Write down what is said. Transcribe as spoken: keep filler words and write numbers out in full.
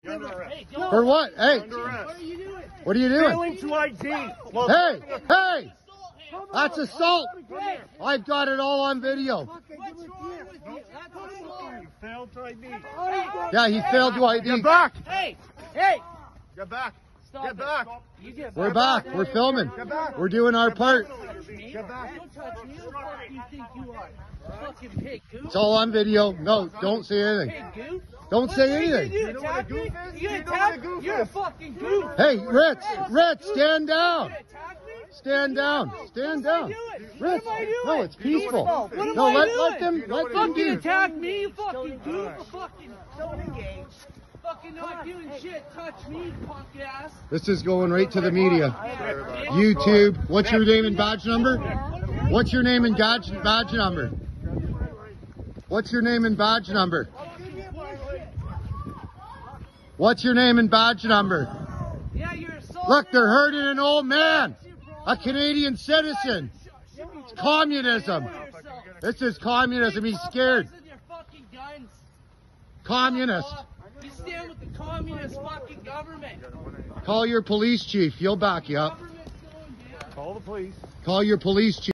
For what? Hey, what are you doing? Failing to I D. Hey, hey, that's assault. I've got it all on video. You failed to I D. Yeah, he failed to I D. Get back. Hey, hey. Get back. Stop Get back. Get We're back. We're filming. We're doing our part. Get back. Don't touch me. Who the fuck do you think you are? Fucking pig goose. It's all on video. No, don't say anything. Pig goose. Don't say anything. You attack me? You attack me? You're a fucking goose. Hey, Ritz, Ritz, stand down. You attack me? Stand down. Stand down. Ritz, What am I doing? no, it's peaceful. What am No, I let, doing? let them, let them Fucking do. attack me, you fucking goof. Fucking don't engage. Fucking not doing shit. Touch me, punk ass. This is going right to the media. YouTube. What's your name and badge number? What's your name and badge badge number? What's your name and badge number? What's your name and badge number? Yeah, you're assaulting. Look, they're hurting an old man, a Canadian citizen. It's communism. This is communism. He's scared. Communist. You stand with the communist fucking government. Call your police chief. He'll back you up. Call the police. Call your police chief.